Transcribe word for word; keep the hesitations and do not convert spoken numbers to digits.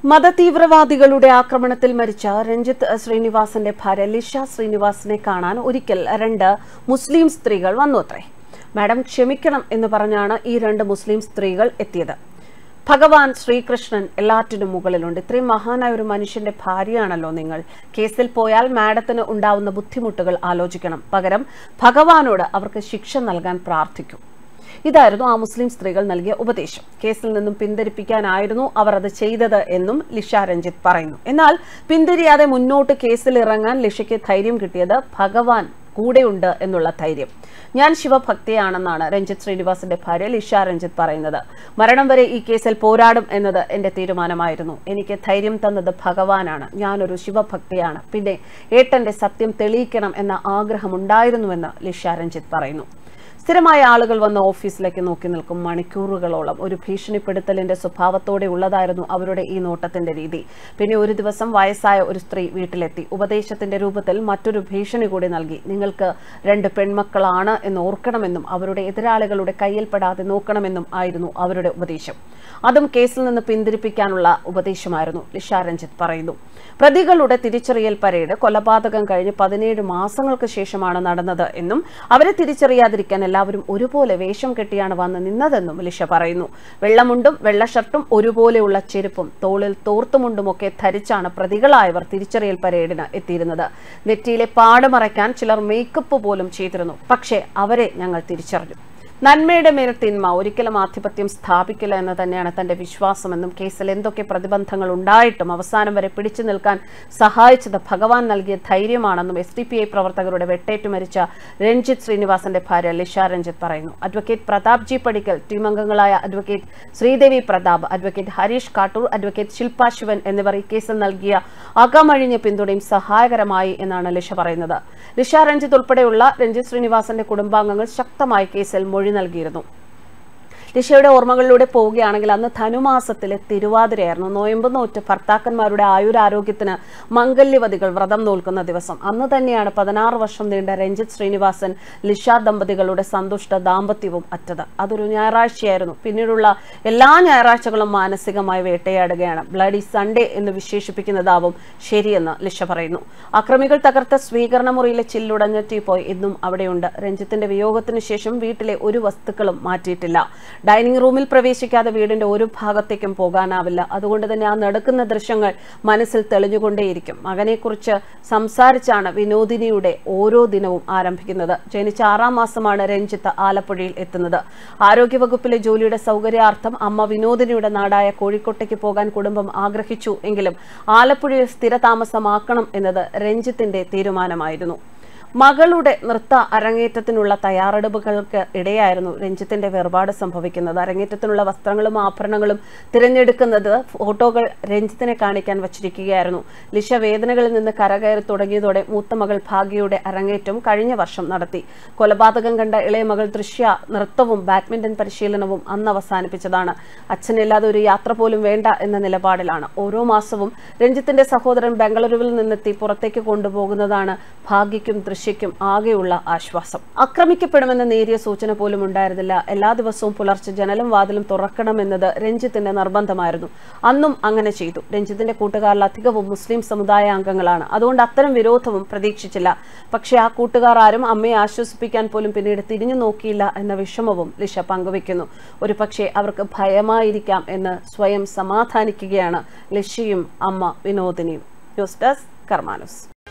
മതതീവ്രവാദികളുടെ ആക്രമണത്തിൽ മരിച്ച രഞ്ജിത്ത് ശ്രീനിവാസന്റെ ഭാര്യ ലിഷ ശ്രീനിവാസനെ കാണാൻ ഒരിക്കൽ രണ്ട് മുസ്ലിം സ്ത്രീകൾ വന്നുവത്രേ. മാഡം ക്ഷമിക്കണം എന്ന് പറഞ്ഞാണ് ഈ രണ്ട് മുസ്ലിം സ്ത്രീകൾ എത്തിയത്. ഭഗവാൻ ശ്രീകൃഷ്ണൻ എല്ലാറ്റിനും മുകളിലുണ്ട്. ഇത്രയും മഹാനായ ഒരു മനുഷ്യന്റെ ഭാര്യയാണല്ലോ നിങ്ങൾ. കേസിൽ പോയാൽ മാഡത്തിന് ഉണ്ടാവുന്ന ബുദ്ധിമുട്ടുകൾ ആലോചിക്കണം. പകരം ഭഗവാനോട് അവർക്ക് ശിക്ഷ നൽകാൻ പ്രാർത്ഥിക്കൂ. ഇതായിരുന്നു ആ മുസ്ലിം സ്ത്രീകൾ നൽകിയ ഉപദേശം. കേസിൽ നിന്നും പിന്തിരിപ്പിക്കാനായിരുന്നു അവർ അത് ചെയ്തത് എന്നും ലിഷ രഞ്ജിത്ത് പറയുന്നു. എന്നാൽ പിന്തിരിയാതെ മുന്നോട്ട് കേസിൽ ഇറങ്ങാൻ ലിഷയ്ക്ക് ധൈര്യം കിട്ടിയത് ഭഗവാൻ കൂടെയുണ്ട് എന്നുള്ള ധൈര്യം. ഞാൻ ശിവഭക്തിയാണെന്നാണ് രഞ്ജിത്ത് ശ്രീനിവാസന്റെ ഭാര്യ ലിഷ രഞ്ജിത്ത് പറയുന്നത്. മരണം വരെ ഈ കേസിൽ പോരാടും എന്നത് എന്റെ തീരുമാനമായിരുന്നു. എനിക്ക് ധൈര്യം തന്നത് ഭഗവാനാണ്. ഞാനൊരു ശിവഭക്തിയാണ്. പിന്നെ ഏട്ടന്റെ സത്യം തെളിയിക്കണം എന്ന ആഗ്രഹമുണ്ടായിരുന്നുവെന്ന് ലിഷ രഞ്ജിത്ത് പറയുന്നു. സ്ഥിരമായ ആളുകൾ വന്ന് ഓഫീസിലേക്ക് നോക്കി നിൽക്കും. മണിക്കൂറുകളോളം ഒരു ഭീഷണിപ്പെടുത്തലിന്റെ സ്വഭാവത്തോടെ ഉള്ളതായിരുന്നു അവരുടെ ഈ നോട്ടത്തിന്റെ രീതി. പിന്നെ ഒരു ദിവസം വയസ്സായ ഒരു സ്ത്രീ വീട്ടിലെത്തി. ഉപദേശത്തിന്റെ രൂപത്തിൽ മറ്റൊരു ഭീഷണി കൂടി നൽകി. നിങ്ങൾക്ക് രണ്ട് പെൺമക്കളാണ് എന്ന് ഓർക്കണമെന്നും അവരുടെ എതിരാളികളുടെ കയ്യിൽപ്പെടാതെ നോക്കണമെന്നും ആയിരുന്നു അവരുടെ ഉപദേശം. അതും കേസിൽ നിന്ന് പിന്തിരിപ്പിക്കാനുള്ള ഉപദേശമായിരുന്നു. ലിഷ രഞ്ജിത്ത് പറയുന്നു. പ്രതികളുടെ തിരിച്ചറിയൽ പരേഡ് കൊലപാതകം കഴിഞ്ഞ് പതിനേഴ് മാസങ്ങൾക്ക് ശേഷമാണ് നടന്നത് എന്നും അവരെ തിരിച്ചറിയാതിരിക്കാൻ എല്ലാവരും ഒരുപോലെ വേഷം കെട്ടിയാണ് വന്ന് നിന്നതെന്നും ലിഷ പറയുന്നു. വെള്ളമുണ്ടും വെള്ള ഷർട്ടും ഒരുപോലെയുള്ള ചെരുപ്പും തോളിൽ തോർത്തുമുണ്ടുമൊക്കെ ധരിച്ചാണ് പ്രതികളായവർ തിരിച്ചറിയൽ പരേഡിന് എത്തിയിരുന്നത്. നെറ്റിയിലെ പാട് മറയ്ക്കാൻ ചിലർ മേക്കപ്പ് പോലും ചെയ്തിരുന്നു. പക്ഷേ അവരെ ഞങ്ങൾ തിരിച്ചറിഞ്ഞു. നന്മയുടെ മേൽ തിന്മ ഒരിക്കലും ആധിപത്യം സ്ഥാപിക്കില്ല എന്ന് തന്നെയാണ് തന്റെ വിശ്വാസമെന്നും കേസിൽ എന്തൊക്കെ പ്രതിബന്ധങ്ങൾ ഉണ്ടായിട്ടും അവസാനം വരെ പിടിച്ചു നിൽക്കാൻ സഹായിച്ചത് ഭഗവാൻ നൽകിയ ധൈര്യമാണെന്നും എസ് ഡി പി ഐ പ്രവർത്തകരുടെ വെട്ടേറ്റു മരിച്ച രഞ്ജിത്ത് ശ്രീനിവാസന്റെ ഭാര്യ ലിഷ രഞ്ജിത്ത് പറയുന്നു. Advocate Prathap G Padikkal, team അംഗങ്ങളായ advocate Sreedevi Prathap, advocate Harish Kattoor, advocate Shilpa Sivan എന്നിവർ ഈ കേസിൽ നൽകിയ അകമഴിഞ്ഞ പിന്തുണയും സഹായകരമായി എന്നാണ് ലിഷ പറയുന്നത്. ലിഷ രഞ്ജിത്ത് ഉൾപ്പെടെയുള്ള രഞ്ജിത്ത് ശ്രീനിവാസന്റെ കുടുംബാംഗങ്ങൾ ശക്തമായി കേസിൽ മൊഴി നൽകിയിരുന്നു. ലിഷയുടെ ഓർമ്മകളിലൂടെ പോവുകയാണെങ്കിൽ അന്ന് ധനുമാസത്തിലെ തിരുവാതിരയായിരുന്നു. നോയമ്പ് നോറ്റ് ഭർത്താക്കന്മാരുടെ ആയുരാരോഗ്യത്തിന് മംഗല്യവതികൾ വ്രതം നോൽക്കുന്ന ദിവസം. അന്ന് തന്നെയാണ് പതിനാറ് വർഷം നീണ്ട രഞ്ജിത്ത് ശ്രീനിവാസൻ ലിഷ ദമ്പതികളുടെ സന്തുഷ്ട ദാമ്പത്യവും അറ്റത്. അതൊരു ഞായറാഴ്ചയായിരുന്നു. പിന്നീടുള്ള എല്ലാ ഞായറാഴ്ചകളും മാനസികമായി വേട്ടയാടുകയാണ്. ബ്ലഡി സൺഡേ എന്ന് വിശേഷിപ്പിക്കുന്നതാവും ശരിയെന്ന് ലിഷ പറയുന്നു. അക്രമികൾ തകർത്ത സ്വീകരണ മുറിയിലെ ചില്ലുടഞ്ഞ ടീപ്പോയ് ഇന്നും അവിടെയുണ്ട്. രഞ്ജിത്തിന്റെ വിയോഗത്തിന് ശേഷം വീട്ടിലെ ഒരു വസ്തുക്കളും മാറ്റിയിട്ടില്ല. ഡൈനിങ് റൂമിൽ പ്രവേശിക്കാതെ വീടിന്റെ ഒരു ഭാഗത്തേക്കും പോകാനാവില്ല. അതുകൊണ്ട് തന്നെ ആ നടക്കുന്ന ദൃശ്യങ്ങൾ മനസ്സിൽ തെളിഞ്ഞുകൊണ്ടേയിരിക്കും. മകനെക്കുറിച്ച് സംസാരിച്ചാണ് വിനോദിനിയുടെ ഓരോ ദിനവും ആരംഭിക്കുന്നത്. ജനിച്ച ആറാം മാസമാണ് രഞ്ജിത്ത് ആലപ്പുഴയിൽ എത്തുന്നത്. ആരോഗ്യവകുപ്പിലെ ജോലിയുടെ സൗകര്യാർത്ഥം അമ്മ വിനോദിനിയുടെ നാടായ കോഴിക്കോട്ടേക്ക് പോകാൻ കുടുംബം ആഗ്രഹിച്ചു എങ്കിലും ആലപ്പുഴയിൽ സ്ഥിരതാമസമാക്കണം എന്നത് രഞ്ജിത്തിന്റെ തീരുമാനമായിരുന്നു. മകളുടെ നൃത്ത അരങ്ങേറ്റത്തിനുള്ള തയ്യാറെടുപ്പുകൾക്ക് ഇടയായിരുന്നു രഞ്ജിത്തിന്റെ വേർപാട് സംഭവിക്കുന്നത്. അരങ്ങേറ്റത്തിനുള്ള വസ്ത്രങ്ങളും ആഭരണങ്ങളും തിരഞ്ഞെടുക്കുന്നത് ഫോട്ടോകൾ രഞ്ജിത്തിനെ കാണിക്കാൻ വച്ചിരിക്കുകയായിരുന്നു. ലിഷ വേദനകളിൽ നിന്ന് കരകയറി തുടങ്ങിയതോടെ മൂത്ത മകൾ ഭാഗ്യയുടെ അരങ്ങേറ്റം കഴിഞ്ഞ വർഷം നടത്തി. കൊലപാതകം കണ്ട ഇളയ മകൾ ദൃശ്യ നൃത്തവും ബാഡ്മിന്റൺ പരിശീലനവും അന്ന് അവസാനിപ്പിച്ചതാണ്. അച്ഛനില്ലാതെ ഒരു യാത്ര പോലും വേണ്ട എന്ന നിലപാടിലാണ്. ഓരോ മാസവും രഞ്ജിത്തിന്റെ സഹോദരൻ ബംഗളൂരുവിൽ നിന്നെത്തി പുറത്തേക്ക് കൊണ്ടുപോകുന്നതാണ് ഭാഗ്യയ്ക്കും ദൃശ്യയ്ക്കും ആകെയുള്ള ആശ്വാസം. ആക്രമിക്കപ്പെടുമെന്ന നേരിയ സൂചന പോലും ഉണ്ടായിരുന്നില്ല. എല്ലാ ദിവസവും പുലർച്ചെ ജനലും വാതിലും തുറക്കണമെന്നത് രഞ്ജിത്തിന്റെ നിർബന്ധമായിരുന്നു. അന്നും അങ്ങനെ ചെയ്തു. രഞ്ജിത്തിന്റെ കൂട്ടുകാരിൽ അധികവും മുസ്ലിം സമുദായ അംഗങ്ങളാണ്. അതുകൊണ്ട് അത്തരം വിരോധവും പ്രതീക്ഷിച്ചില്ല. പക്ഷേ ആ കൂട്ടുകാർ ആരും അമ്മയെ ആശ്വസിപ്പിക്കാൻ പോലും പിന്നീട് തിരിഞ്ഞു നോക്കിയില്ല എന്ന വിഷമവും ലിഷ പങ്കുവെക്കുന്നു. ഒരു പക്ഷേ അവർക്ക് ഭയമായിരിക്കാം എന്ന് സ്വയം സമാധാനിക്കുകയാണ് ലിഷയും അമ്മ വിനോദിനിയും. News desk കർമാനൂസ്.